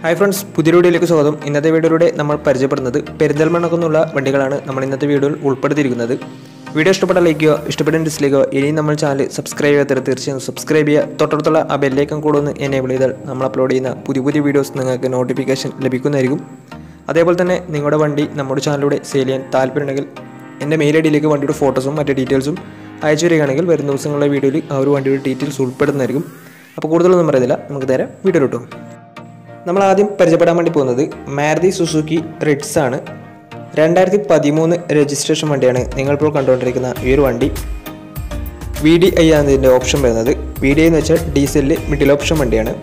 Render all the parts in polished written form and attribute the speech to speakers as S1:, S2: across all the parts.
S1: Hi friends, പുതിയ വീഡിയോയിലേക്ക് സ്വാഗതം. ഇന്നത്തെ വീഡിയോയിലൂടെ നമ്മൾ പരിചയപ്പെടുന്നത് പെരിന്തൽമണ്ണക്കുള്ള വണ്ടികളാണ് നമ്മൾ ഇന്നത്തെ വീഡിയോയിൽ ഉൾപ്പെടുത്തിയിരിക്കുന്നത്. വീഡിയോ ഇഷ്ടപ്പെട്ടാൽ ലൈക്ക് ചെയ്യുക, ഇഷ്ടപ്പെട്ടാൽ ഡിസ്ലൈക്ക് ചെയ്യുക. ഇനി നമ്മൾ ചാനൽ സബ്സ്ക്രൈബ് ചെയ്യാത്തവർ തീർച്ചയായും സബ്സ്ക്രൈബ് ചെയ്യുക. തൊട്ടടുത്തുള്ള ആ ബെല്ലൈക്കൺ കൂടെ ഒന്ന് എനേബിൾ ചെയ്താൽ നമ്മൾ അപ്ലോഡ് ചെയ്യുന്ന പുതിയ വീഡിയോസ് നിങ്ങൾക്ക് നോട്ടിഫിക്കേഷൻ ലഭിക്കുന്നതായിരിക്കും. അതേപോലെ തന്നെ നിങ്ങളുടെ വണ്ടി നമ്മുടെ ചാനലിലൂടെ സെയിൽ ചെയ്യാൻ താല്പര്യമുണ്ടെങ്കിൽ എൻ്റെ മെയിൽ ഐ ഡിയിലേക്ക് വണ്ടിയുടെ ഫോട്ടോസും മറ്റ് ഡീറ്റെയിൽസും അയച്ചു വരികയാണെങ്കിൽ വരുന്ന ദിവസങ്ങളിലെ വീഡിയോയിൽ ആ ഒരു വണ്ടിയുടെ ഡീറ്റെയിൽസ് ഉൾപ്പെടുന്നതായിരിക്കും. അപ്പോൾ കൂടുതലൊന്നും പറയുന്നില്ല, നമുക്ക് നേരെ വീഡിയോ കിട്ടും. നമ്മൾ ആദ്യം പരിചയപ്പെടാൻ വേണ്ടി പോകുന്നത് മാരുതി സുസുക്കി റിറ്റ്സ് ആണ്. 2013 രജിസ്ട്രേഷൻ വണ്ടിയാണ് നിങ്ങളിപ്പോൾ കണ്ടുകൊണ്ടിരിക്കുന്ന ഈ ഒരു വണ്ടി. VDI ആണ് ഇതിൻ്റെ ഓപ്ഷൻ വരുന്നത്. VDI എന്ന് വെച്ചാൽ ഡീസലിൽ മിഡിൽ ഓപ്ഷൻ വണ്ടിയാണ്.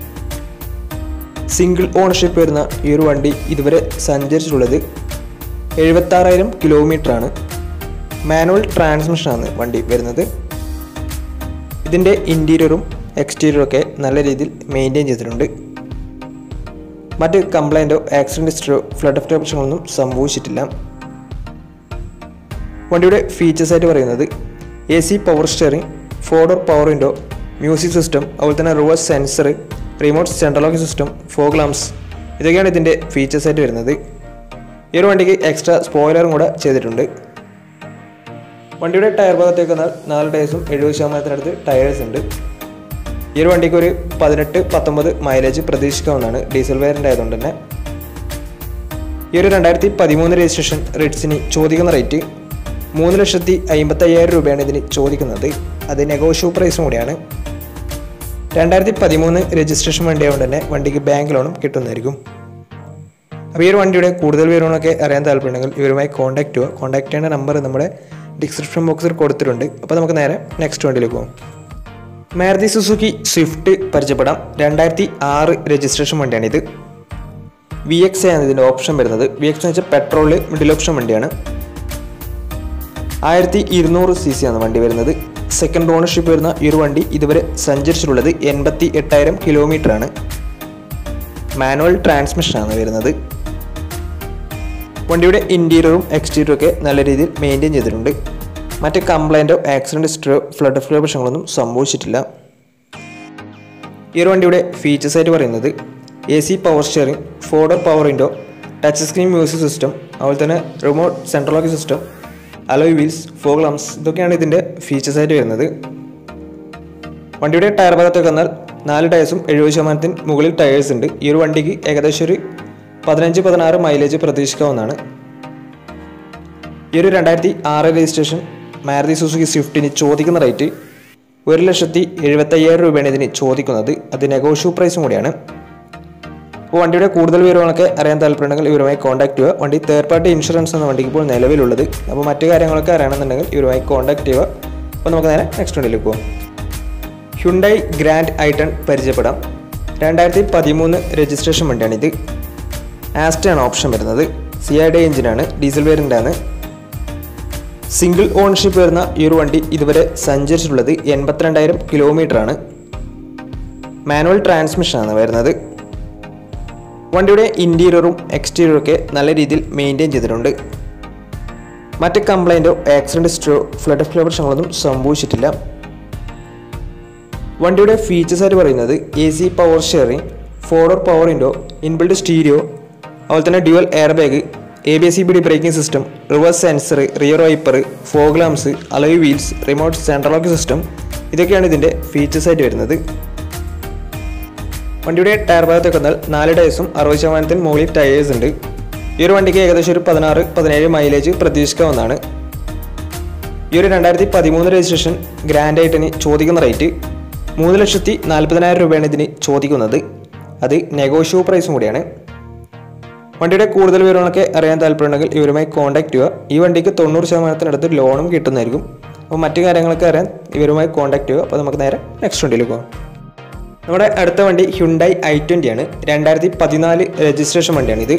S1: സിംഗിൾ ഓണർഷിപ്പ് വരുന്ന ഈ ഒരു വണ്ടി ഇതുവരെ സഞ്ചരിച്ചിട്ടുള്ളത് 76,000 കിലോമീറ്ററാണ്. മാനുവൽ ട്രാൻസ്മിഷനാണ് വണ്ടി വരുന്നത്. ഇതിൻ്റെ ഇൻറ്റീരിയറും എക്സ്റ്റീരിയറും ഒക്കെ നല്ല രീതിയിൽ മെയിൻറ്റെയിൻ ചെയ്തിട്ടുണ്ട്. മറ്റ് കംപ്ലൈൻറ്റോ ആക്സിഡൻറ്റ് ഹിസ്റ്ററിയോ ഫ്ലഡ് ഓഫ് പ്രശ്നങ്ങളൊന്നും സംഭവിച്ചിട്ടില്ല. വണ്ടിയുടെ ഫീച്ചേഴ്സായിട്ട് പറയുന്നത് AC power steering, 4-door power window, music system, അതുപോലെ തന്നെ reverse sensor, remote central locking system, fog lamps, ഇതൊക്കെയാണ് ഇതിൻ്റെ ഫീച്ചേഴ്സായിട്ട് വരുന്നത്. ഈ ഒരു വണ്ടിക്ക് എക്സ്ട്രാ സ്പോയിലറും കൂടെ ചെയ്തിട്ടുണ്ട്. വണ്ടിയുടെ ടയർ ഭാഗത്തേക്ക് വന്നാൽ 4 ടയേഴ്സും 70% ടയേഴ്സ് ഉണ്ട്. ഈ ഒരു വണ്ടിക്ക് ഒരു 18-19 മൈലേജ് പ്രതീക്ഷിക്കാവുന്നതാണ്, ഡീസൽ വേരിയൻ്റ് ആയതുകൊണ്ട് തന്നെ. ഈ ഒരു 2013 രജിസ്ട്രേഷൻ റിറ്റ്സിന് ചോദിക്കുന്ന റേറ്റ് 3,55,000 രൂപയാണ് ഇതിന് ചോദിക്കുന്നത്. അത് നെഗോഷ്യബിൾ പ്രൈസും കൂടിയാണ്. 2013 രജിസ്ട്രേഷൻ വണ്ടി ആയതുകൊണ്ട് തന്നെ വണ്ടിക്ക് ബാങ്ക് ലോണും കിട്ടുന്നതായിരിക്കും. അപ്പോൾ ഈ ഒരു വണ്ടിയുടെ കൂടുതൽ വിവരങ്ങളൊക്കെ അറിയാൻ താല്പര്യമുണ്ടെങ്കിൽ ഇവരുമായി കോൺടാക്ട് ചെയ്യുക. കോൺടാക്ട് ചെയ്യേണ്ട നമ്പർ നമ്മുടെ ഡിസ്ക്രിപ്ഷൻ ബോക്സിൽ കൊടുത്തിട്ടുണ്ട്. അപ്പോൾ നമുക്ക് നേരെ നെക്സ്റ്റ് വണ്ടിയിലേക്ക് പോകും. മാരുതി സുസുക്കി സ്വിഫ്റ്റ് പരിചയപ്പെടാം. 2006 രജിസ്ട്രേഷൻ വണ്ടിയാണിത്. VXA ആണ് ഇതിൻ്റെ ഓപ്ഷൻ വരുന്നത്. VXA എന്ന് വെച്ചാൽ പെട്രോളിൽ മിഡിൽ ഓപ്ഷൻ വണ്ടിയാണ്. 1200 cc ആണ് വണ്ടി വരുന്നത്. സെക്കൻഡ് ഓണർഷിപ്പ് വരുന്ന ഈ ഒരു വണ്ടി ഇതുവരെ സഞ്ചരിച്ചിട്ടുള്ളത് 88,000 കിലോമീറ്ററാണ്. മാനുവൽ ട്രാൻസ്മിഷനാണ് വരുന്നത്. വണ്ടിയുടെ ഇൻറ്റീരിയറും എക്സ്റ്റീരിയറും ഒക്കെ നല്ല രീതിയിൽ മെയിൻറ്റെയിൻ ചെയ്തിട്ടുണ്ട്. മറ്റ് കംപ്ലൈൻറ്റോ ആക്സിഡൻറ്റ് ഹിസ്റ്ററിയോ ഫ്ലഡ് ഓഫ് പ്രശ്നങ്ങളൊന്നും സംഭവിച്ചിട്ടില്ല. ഈ ഒരു വണ്ടിയുടെ ഫീച്ചേഴ്സായിട്ട് പറയുന്നത് AC power steering, 4-door power window, touch screen music system, അതുപോലെ തന്നെ remote central locking system, alloy wheels, fog lamps, ഇതൊക്കെയാണ് ഇതിൻ്റെ ഫീച്ചേഴ്സായിട്ട് വരുന്നത്. വണ്ടിയുടെ ടയർ ഭാഗത്തേക്ക് വന്നാൽ 4 ടയേഴ്സും 70% മുകളിൽ ടയേഴ്സ് ഉണ്ട്. ഈ ഒരു വണ്ടിക്ക് ഏകദേശം ഒരു 15-16 മൈലേജ് പ്രതീക്ഷിക്കാവുന്നതാണ്. ഈ ഒരു 2006 രജിസ്ട്രേഷൻ മാരുതി സുസുക്കി സ്വിഫ്റ്റിന് ചോദിക്കുന്ന റേറ്റ് 1,75,000 രൂപയാണ് ഇതിന് ചോദിക്കുന്നത്. അത് നെഗോഷ്യബിൾ പ്രൈസും കൂടിയാണ്. അപ്പോൾ വണ്ടിയുടെ കൂടുതൽ വിവരങ്ങളൊക്കെ അറിയാൻ താല്പര്യമുണ്ടെങ്കിൽ ഇവരുമായി കോൺടാക്ട് ചെയ്യുക. വണ്ടി തേർഡ് പാർട്ടി ഇൻഷുറൻസ് എന്ന വണ്ടിക്ക് ഇപ്പോൾ നിലവിലുള്ളത്. അപ്പോൾ മറ്റു കാര്യങ്ങളൊക്കെ അറിയണമെന്നുണ്ടെങ്കിൽ ഇവരുമായി കോൺടാക്ട് ചെയ്യുക. അപ്പോൾ നമുക്ക് നേരെ നെക്സ്റ്റ് വണ്ടിയിലേക്ക് പോകാം. ഹ്യുണ്ടായി ഗ്രാൻഡ് i10 പരിചയപ്പെടാം. 2013 രജിസ്ട്രേഷൻ വണ്ടിയാണിത്. ആസ്റ്റയാണ് ഓപ്ഷൻ വരുന്നത്. CID എഞ്ചിനാണ്, ഡീസൽ വേരിയൻ്റാണ്. സിംഗിൾ ഓണർഷിപ്പ് വരുന്ന ഈ ഒരു വണ്ടി ഇതുവരെ സഞ്ചരിച്ചിട്ടുള്ളത് 82,000 കിലോമീറ്ററാണ്. മാനുവൽ ട്രാൻസ്മിഷനാണ് വരുന്നത്. വണ്ടിയുടെ ഇൻറ്റീരിയറും എക്സ്റ്റീരിയറും ഒക്കെ നല്ല രീതിയിൽ മെയിൻറ്റെയിൻ ചെയ്തിട്ടുണ്ട്. മറ്റ് കംപ്ലൈൻറ്റോ ആക്സിഡൻറ്റ് ഹിസ്റ്ററിയോ ഫ്ലഡ് ഓഫ് പ്രശ്നങ്ങളൊന്നും സംഭവിച്ചിട്ടില്ല. വണ്ടിയുടെ ഫീച്ചേഴ്സായിട്ട് പറയുന്നത് AC power steering, 4-door power window, inbuilt stereo, അതുപോലെ തന്നെ dual air bag, ABS-CBD braking system, reverse sensor, rear wiper, fog lamps, alloy wheels, remote central locking system, ഇതൊക്കെയാണ് ഇതിൻ്റെ ഫീച്ചേഴ്സായിട്ട് വരുന്നത്. വണ്ടിയുടെ ടയർ ഭാഗത്തേക്ക് വന്നാൽ 4 ടയേഴ്സും 60% മുകളിൽ ടയേഴ്സ് ഉണ്ട്. ഈ ഒരു വണ്ടിക്ക് ഏകദേശം ഒരു 16-17 മൈലേജ് പ്രതീക്ഷിക്കാവുന്നതാണ്. ഈ ഒരു 2013 രജിസ്ട്രേഷൻ ഗ്രാൻഡ് i10 ചോദിക്കുന്ന റേറ്റ് 3,40,000 രൂപയാണ് ഇതിന് ചോദിക്കുന്നത്. അത് നെഗോഷ്യബിൾ പ്രൈസും കൂടിയാണ്. വണ്ടിയുടെ കൂടുതൽ വിവരങ്ങളൊക്കെ അറിയാൻ താല്പര്യമുണ്ടെങ്കിൽ ഇവരുമായി കോൺടാക്ട് ചെയ്യുക. ഈ വണ്ടിക്ക് 90% ലോണും കിട്ടുന്നതായിരിക്കും. അപ്പോൾ മറ്റു കാര്യങ്ങളൊക്കെ അറിയാൻ ഇവരുമായി കോൺടാക്ട് ചെയ്യുക. അപ്പോൾ നമുക്ക് നേരെ നെക്സ്റ്റ് വണ്ടിയിലേക്ക് പോകാം. നമ്മുടെ അടുത്ത വണ്ടി ഹ്യുണ്ടായി i20 ആണ്. 2014 രജിസ്ട്രേഷൻ വണ്ടിയാണിത്.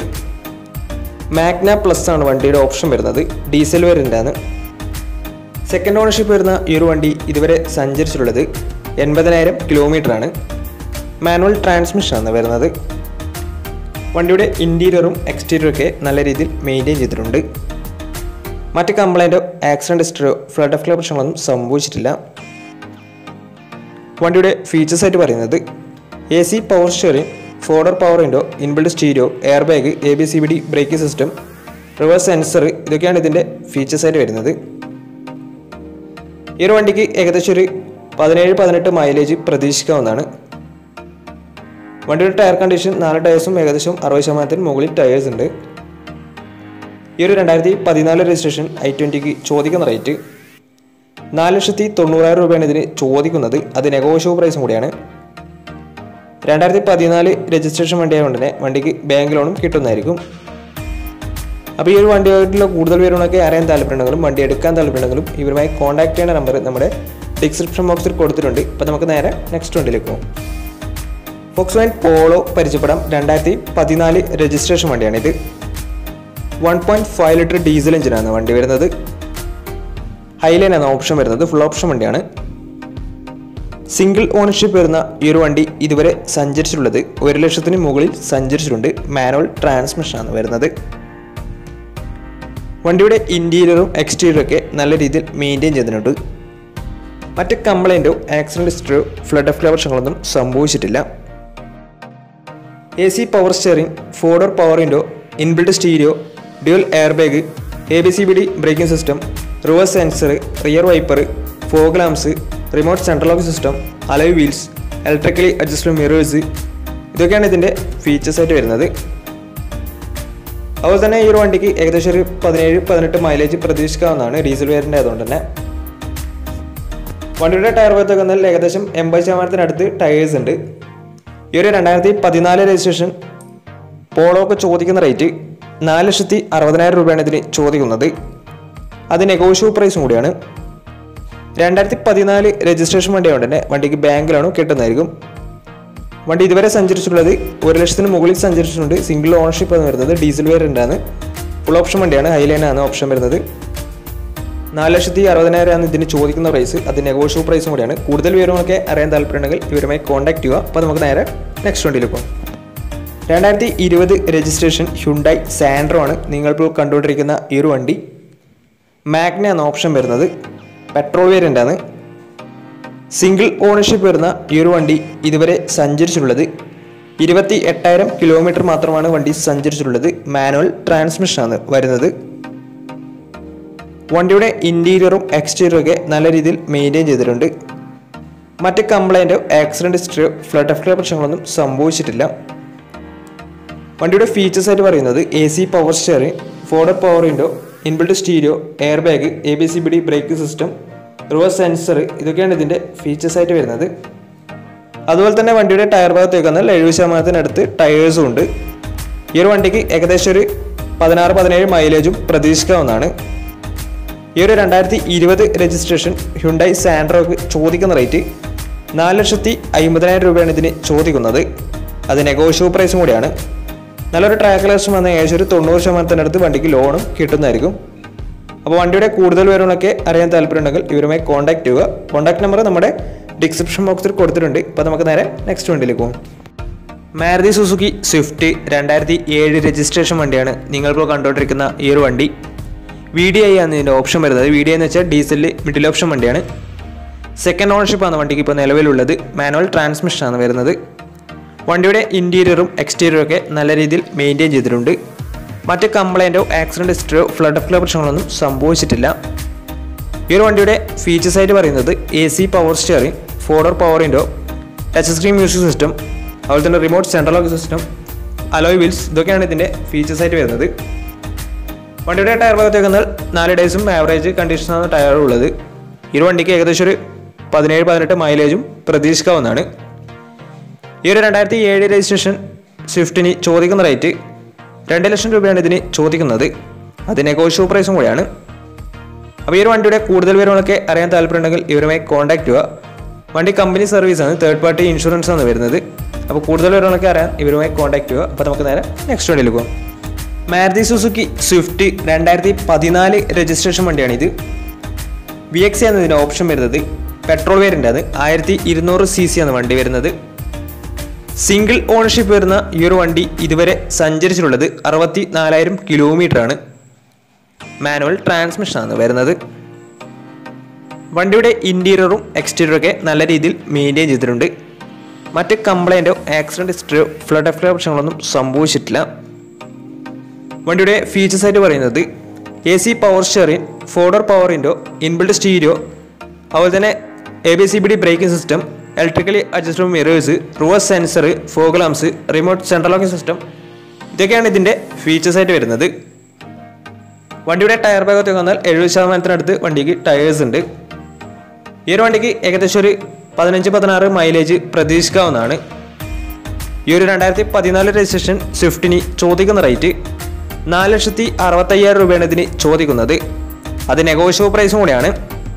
S1: മാഗ്ന പ്ലസ് ആണ് വണ്ടിയുടെ ഓപ്ഷൻ വരുന്നത്. ഡീസൽ വേരിയൻ്റാണ്. സെക്കൻഡ് ഓണർഷിപ്പ് വരുന്ന ഈ ഒരു വണ്ടി ഇതുവരെ സഞ്ചരിച്ചിട്ടുള്ളത് 80,000 കിലോമീറ്ററാണ്. മാനുവൽ ട്രാൻസ്മിഷനാണ് വരുന്നത്. വണ്ടിയുടെ ഇൻറ്റീരിയറും എക്സ്റ്റീരിയറും ഒക്കെ നല്ല രീതിയിൽ മെയിൻറ്റെയിൻ ചെയ്തിട്ടുണ്ട്. മറ്റ് കംപ്ലൈൻറ്റോ ആക്സിഡൻറ്റ് ഹിസ്റ്ററിയോ ഫ്ലഡ് ഓഫ് പ്രശ്നങ്ങളൊന്നും സംഭവിച്ചിട്ടില്ല. വണ്ടിയുടെ ഫീച്ചേഴ്സായിട്ട് പറയുന്നത് AC power steering, four door power window, inbuilt stereo, air bag, ABCD braking system, reverse sensor, ഇതൊക്കെയാണ് ഇതിൻ്റെ ഫീച്ചേഴ്സ് ആയിട്ട് വരുന്നത്. ഈ ഒരു വണ്ടിക്ക് ഏകദേശം ഒരു 17-18 മൈലേജ് പ്രതീക്ഷിക്കാവുന്നതാണ്. വണ്ടിയുടെ ടയർ കണ്ടീഷൻ 4 ടയേഴ്സും ഏകദേശം 60% മുകളിൽ ടയേഴ്സ് ഉണ്ട്. ഈ ഒരു 2014 രജിസ്ട്രേഷൻ i20ക്ക് ചോദിക്കുന്ന റേറ്റ് 4,90,000 രൂപയാണ് ഇതിന് ചോദിക്കുന്നത്. അത് നെഗോഷ്യബിൾ പ്രൈസും കൂടിയാണ്. 2014 രജിസ്ട്രേഷൻ വണ്ടിയായതുകൊണ്ട് തന്നെ വണ്ടിക്ക് ബാങ്ക് ലോണും കിട്ടുന്നതായിരിക്കും. അപ്പോൾ ഈ ഒരു വണ്ടിയായിട്ടുള്ള കൂടുതൽ വിവരങ്ങളൊക്കെ അറിയാൻ താല്പര്യമുണ്ടെങ്കിലും വണ്ടി എടുക്കാൻ താല്പര്യമുണ്ടെങ്കിലും ഇവരുമായി കോൺടാക്ട് ചെയ്യേണ്ട നമ്പർ നമ്മുടെ ഡിസ്ക്രിപ്ഷൻ ബോക്സിൽ കൊടുത്തിട്ടുണ്ട്. അപ്പോൾ നമുക്ക് നേരെ നെക്സ്റ്റ് വണ്ടിയിലേക്ക് പോകും. ഫോക്സ്വാഗൻ പോളോ പരിചയപ്പെടാം. 2014 രജിസ്ട്രേഷൻ വണ്ടിയാണിത്. 1.5 ലിറ്റർ ഡീസൽ എഞ്ചിനാണ് വണ്ടി വരുന്നത്. ഹൈലൈൻ ആണ് ഓപ്ഷൻ വരുന്നത്. ഫുൾ ഓപ്ഷൻ വണ്ടിയാണ്. സിംഗിൾ ഓണർഷിപ്പ് വരുന്ന ഈ ഒരു വണ്ടി ഇതുവരെ സഞ്ചരിച്ചിട്ടുള്ളത് 1 ലക്ഷത്തിന് മുകളിൽ സഞ്ചരിച്ചിട്ടുണ്ട്. മാനുവൽ ട്രാൻസ്മിഷനാണ് വരുന്നത്. വണ്ടിയുടെ ഇൻറ്റീരിയറും എക്സ്റ്റീരിയറും ഒക്കെ നല്ല രീതിയിൽ മെയിൻറ്റെയിൻ ചെയ്തിട്ടുണ്ട്. മറ്റ് കംപ്ലൈൻറ്റോ ആക്സിഡൻറ്റ് ഹിസ്റ്ററിയോ ഫ്ലഡ് ഓഫ് പ്രശ്നങ്ങളൊന്നും സംഭവിച്ചിട്ടില്ല. AC power steering, four door power window, inbuilt stereo, dual air bag, ABCD braking system, reverse sensor, rear wiper, fog lamps, remote central lock system, alloy wheels, electrically adjustable mirrors, ഇതൊക്കെയാണ് ഇതിൻ്റെ features ആയിട്ട് വരുന്നത്. അതുപോലെ തന്നെ ഈ ഒരു വണ്ടിക്ക് ഏകദേശം ഒരു 17-18 മൈലേജ് പ്രതീക്ഷിക്കാവുന്നതാണ്. ഡീസൽ വേരിയൻ്റ് ആയതുകൊണ്ട് തന്നെ. വണ്ടിയുടെ ടയർ ഭാഗത്തൊക്കെ എന്നാൽ ഏകദേശം 80% ടയേഴ്സ് ഉണ്ട്. ഈ ഒരു 2014 രജിസ്ട്രേഷൻ പോളോക്ക് ചോദിക്കുന്ന റേറ്റ് 4,60,000 രൂപയാണ് ഇതിന് ചോദിക്കുന്നത്. അത് നെഗോഷ്യബിൾ പ്രൈസും കൂടിയാണ്. 2014 രജിസ്ട്രേഷൻ വണ്ടിയായതുകൊണ്ട് തന്നെ വണ്ടിക്ക് ബാങ്ക് ലോണും കിട്ടുന്നതായിരിക്കും. വണ്ടി ഇതുവരെ സഞ്ചരിച്ചിട്ടുള്ളത് 1 ലക്ഷത്തിന് മുകളിൽ സഞ്ചരിച്ചിട്ടുണ്ട്. സിംഗിൾ ഓണർഷിപ്പ് എന്ന് വരുന്നത്. ഡീസൽ വേരിയൻ്റ് ആണ്. ഫുൾ ഓപ്ഷൻ വണ്ടിയാണ്. ഹൈലൈൻ ആണ് ഓപ്ഷൻ വരുന്നത്. 4,60,000 ആണ് ഇതിന് ചോദിക്കുന്ന പ്രൈസ്. അത് നെഗോഷ്യബിൾ പ്രൈസും കൂടിയാണ്. കൂടുതൽ വിവരങ്ങളൊക്കെ അറിയാൻ താല്പര്യമുണ്ടെങ്കിൽ ഇവരുമായി കോൺടാക്ട് ചെയ്യുക. അപ്പോൾ നമുക്ക് നേരെ നെക്സ്റ്റ് വണ്ടിയിൽ പോകും. 2020 രജിസ്ട്രേഷൻ ഹ്യുണ്ടായി സാൻഡ്രോ ആണ് നിങ്ങളിപ്പോൾ കണ്ടുകൊണ്ടിരിക്കുന്ന ഈ ഒരു വണ്ടി. മാഗ്ന എന്ന ഓപ്ഷൻ വരുന്നത്. പെട്രോൾ വേരിയൻ്റ് ആണ്. സിംഗിൾ ഓണർഷിപ്പ് വരുന്ന ഈ ഒരു വണ്ടി ഇതുവരെ സഞ്ചരിച്ചിട്ടുള്ളത് 28,000 കിലോമീറ്റർ മാത്രമാണ് വണ്ടി സഞ്ചരിച്ചിട്ടുള്ളത്. മാനുവൽ ട്രാൻസ്മിഷനാണ് വരുന്നത്. വണ്ടിയുടെ ഇൻറ്റീരിയറും എക്സ്റ്റീരിയറും ഒക്കെ നല്ല രീതിയിൽ മെയിൻറ്റെയിൻ ചെയ്തിട്ടുണ്ട്. മറ്റ് കംപ്ലൈൻറ്റോ ആക്സിഡൻറ്റ് ഹിസ്റ്ററിയോ ഫ്ലഡ് ഓഫ് പ്രശ്നങ്ങളൊന്നും സംഭവിച്ചിട്ടില്ല. വണ്ടിയുടെ ഫീച്ചേഴ്സ് ആയിട്ട് പറയുന്നത് AC power steering, four door power window, inbuilt stereo, air bag, ABCD braking system, reverse sensor, ഇതൊക്കെയാണ് ഇതിൻ്റെ ഫീച്ചേഴ്സ് ആയിട്ട് വരുന്നത്. അതുപോലെ തന്നെ വണ്ടിയുടെ ടയർ ഭാഗത്തേക്ക് വന്നാൽ 70% ടയേഴ്സും ഉണ്ട്. ഈ ഒരു വണ്ടിക്ക് ഏകദേശം ഒരു 16-17 മൈലേജും പ്രതീക്ഷിക്കാവുന്നതാണ്. ഈ ഒരു 2020 രജിസ്ട്രേഷൻ ഹ്യുണ്ടായി സാൻഡ്രോക്ക് ചോദിക്കുന്ന റേറ്റ് 4,50,000 രൂപയാണ് ഇതിന് ചോദിക്കുന്നത്. അത് നെഗോഷ്യബിൾ പ്രൈസും കൂടിയാണ്. നല്ലൊരു ട്രാക്ക് കളക്ഷൻ വന്ന ഏകദേശം ഒരു 90% വണ്ടിക്ക് ലോണും കിട്ടുന്നതായിരിക്കും. അപ്പോൾ വണ്ടിയുടെ കൂടുതൽ വിവരങ്ങളൊക്കെ അറിയാൻ താല്പര്യമുണ്ടെങ്കിൽ ഇവരുമായി കോൺടാക്ട് ചെയ്യുക. കോൺടാക്ട് നമ്പർ നമ്മുടെ ഡിസ്ക്രിപ്ഷൻ ബോക്സിൽ കൊടുത്തിട്ടുണ്ട്. അപ്പോൾ നമുക്ക് നേരെ നെക്സ്റ്റ് വണ്ടിയിലേക്ക് പോകും. മാരുതി സുസുക്കി സ്വിഫ്റ്റ് 2007 രജിസ്ട്രേഷൻ വണ്ടിയാണ് നിങ്ങളിപ്പോൾ കണ്ടുകൊണ്ടിരിക്കുന്ന ഈ ഒരു വണ്ടി. VDI ആണ് ഇതിൻ്റെ ഓപ്ഷൻ വരുന്നത്. VDI എന്ന് വെച്ചാൽ ഡീസലിൽ മിഡിൽ ഓപ്ഷൻ വണ്ടിയാണ്. സെക്കൻഡ് ഓണർഷിപ്പാണ് വണ്ടിക്ക് ഇപ്പോൾ നിലവിലുള്ളത്. മാനുവൽ ട്രാൻസ്മിഷനാണ് വരുന്നത്. വണ്ടിയുടെ ഇൻറ്റീരിയറും എക്സ്റ്റീരിയറും ഒക്കെ നല്ല രീതിയിൽ മെയിൻറ്റെയിൻ ചെയ്തിട്ടുണ്ട്. മറ്റ് കംപ്ലൈൻറ്റോ ആക്സിഡൻറ്റ് ഹിസ്റ്ററിയോ ഫ്ലഡ് ഓഫ് പ്രശ്നങ്ങളൊന്നും സംഭവിച്ചിട്ടില്ല. ഈ ഒരു വണ്ടിയുടെ ഫീച്ചേഴ്സ് ആയിട്ട് പറയുന്നത് AC power steering, four door power window, touch screen music system, അതുപോലെ തന്നെ remote central lock system, alloy wheels, ഇതൊക്കെയാണ് ഇതിൻ്റെ ഫീച്ചേഴ്സ് ആയിട്ട് വരുന്നത്. വണ്ടിയുടെ ടയർ ഭാഗത്തേക്ക് വന്നാൽ 4 ഡേയ്സും ആവറേജ് കണ്ടീഷനാണ് ടയർ ഉള്ളത്. ഈ ഒരു വണ്ടിക്ക് ഏകദേശം ഒരു 17-18 മൈലേജും പ്രതീക്ഷിക്കാവുന്നതാണ്. ഈ ഒരു 2007 രജിസ്ട്രേഷൻ സ്വിഫ്റ്റിന് ചോദിക്കുന്ന റേറ്റ് 2 ലക്ഷം രൂപയാണ് ഇതിന് ചോദിക്കുന്നത്. അത് നെഗോഷ്യബിൾ പ്രൈസും കൂടിയാണ്. അപ്പോൾ ഈ ഒരു വണ്ടിയുടെ കൂടുതൽ വിവരങ്ങളൊക്കെ അറിയാൻ താല്പര്യമുണ്ടെങ്കിൽ ഇവരുമായി കോൺടാക്ട് ചെയ്യുക. വണ്ടി കമ്പനി സർവീസാണ്. തേർഡ് പാർട്ടി ഇൻഷുറൻസ് ആണ് വരുന്നത്. അപ്പോൾ കൂടുതൽ വിവരങ്ങളൊക്കെ അറിയാൻ ഇവരുമായി കോൺടാക്ട് ചെയ്യുക. അപ്പോൾ നമുക്ക് നേരെ നെക്സ്റ്റ് വണ്ടിയിൽ പോകും. മാരുതി സുസുക്കി സ്വിഫ്റ്റ് 2014 രജിസ്ട്രേഷൻ വണ്ടിയാണിത്. VX ആണ് ഇതിൻ്റെ ഓപ്ഷൻ വരുന്നത്. പെട്രോൾ വേരിയൻ്റ് ആണ്. 1200 cc ആണ് വണ്ടി വരുന്നത്. സിംഗിൾ ഓണർഷിപ്പ് വരുന്ന ഈ ഒരു വണ്ടി ഇതുവരെ സഞ്ചരിച്ചിട്ടുള്ളത് 64,000 കിലോമീറ്റർ ആണ്. മാനുവൽ ട്രാൻസ്മിഷനാണ് വരുന്നത്. വണ്ടിയുടെ ഇൻറ്റീരിയറും എക്സ്റ്റീരിയറും ഒക്കെ നല്ല രീതിയിൽ മെയിൻറ്റെയിൻ ചെയ്തിട്ടുണ്ട്. മറ്റ് കംപ്ലൈൻറ്റോ ആക്സിഡൻറ്റ് ഹിസ്റ്ററിയോ ഫ്ലഡ് എഫ്റ്റോ പ്രശ്നങ്ങളൊന്നും സംഭവിച്ചിട്ടില്ല. വണ്ടിയുടെ ഫീച്ചേഴ്സ് ആയിട്ട് പറയുന്നത് AC power steering, 4-door power window, inbuilt stereo, അതുപോലെ തന്നെ ABCBD braking system, electrically adjustable mirrors, reverse sensor, fog lamps, remote central locking system, ഇതൊക്കെയാണ് ഇതിൻ്റെ ഫീച്ചേഴ്സ് ആയിട്ട് വരുന്നത്. വണ്ടിയുടെ ടയർ ഭാഗത്തേക്ക് വന്നാൽ 70% വണ്ടിക്ക് ടയേഴ്സ് ഉണ്ട്. ഈ ഒരു വണ്ടിക്ക് ഏകദേശം ഒരു 15-16 മൈലേജ് പ്രതീക്ഷിക്കാവുന്നതാണ്. ഈ ഒരു 2014 രജിസ്ട്രേഷൻ സ്വിഫ്റ്റിന് ചോദിക്കുന്ന റേറ്റ് 4,65,000 രൂപയാണ് ഇതിന് ചോദിക്കുന്നത്. അത് നെഗോഷ്യബിൾ പ്രൈസും കൂടിയാണ്.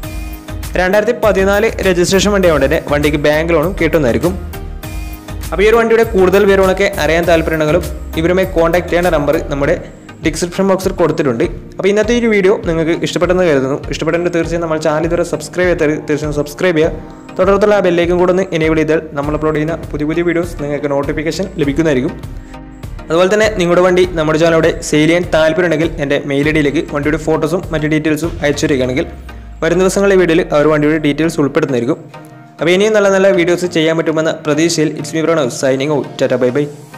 S1: 2014 രജിസ്ട്രേഷൻ വണ്ടി ആയതുകൊണ്ട് തന്നെ വണ്ടിക്ക് ബാങ്ക് ലോണും കിട്ടുന്നതായിരിക്കും. അപ്പോൾ ഈ ഒരു വണ്ടിയുടെ കൂടുതൽ വിവരങ്ങളൊക്കെ അറിയാൻ താല്പര്യമുണ്ടെങ്കിലും ഇവരുമായി കോൺടാക്ട് ചെയ്യേണ്ട നമ്പർ നമ്മുടെ ഡിസ്ക്രിപ്ഷൻ ബോക്സിൽ കൊടുത്തിട്ടുണ്ട്. അപ്പോൾ ഇന്നത്തെ ഈ വീഡിയോ നിങ്ങൾക്ക് ഇഷ്ടപ്പെട്ടെന്ന് കരുതുന്നു. ഇഷ്ടപ്പെട്ടെങ്കിൽ തീർച്ചയായും നമ്മൾ ചാനൽ ഇതുവരെ സബ്സ്ക്രൈബ് ചെയ്താൽ തീർച്ചയായും സബ്സ്ക്രൈബ് ചെയ്യുക. തുടർന്നുള്ള ആ ബെല്ലേക്കും കൂടെ ഒന്ന് എനേബിൾ ചെയ്താൽ നമ്മൾ അപ്ലോഡ് ചെയ്യുന്ന പുതിയ വീഡിയോസ് നിങ്ങൾക്ക് നോട്ടിഫിക്കേഷൻ ലഭിക്കുന്നതായിരിക്കും. അതുപോലെ തന്നെ നിങ്ങളുടെ വണ്ടി നമ്മുടെ ചാനലോടെ സെയിൽ ചെയ്യാൻ താല്പര്യമുണ്ടെങ്കിൽ എൻ്റെ മെയിൽ ഐഡിയിലേക്ക് വണ്ടിയുടെ ഫോട്ടോസും മറ്റ് ഡീറ്റെയിൽസും അയച്ചു തരികയാണെങ്കിൽ വരും ദിവസങ്ങളിലെ വീഡിയോയിൽ അവർ വണ്ടിയുടെ ഡീറ്റെയിൽസ് ഉൾപ്പെടുന്നതായിരിക്കും. അപ്പോൾ ഇനിയും നല്ല വീഡിയോസ് ചെയ്യാൻ പറ്റുമെന്ന പ്രതീക്ഷയിൽ it's me Pranav signing out. Tata bye by.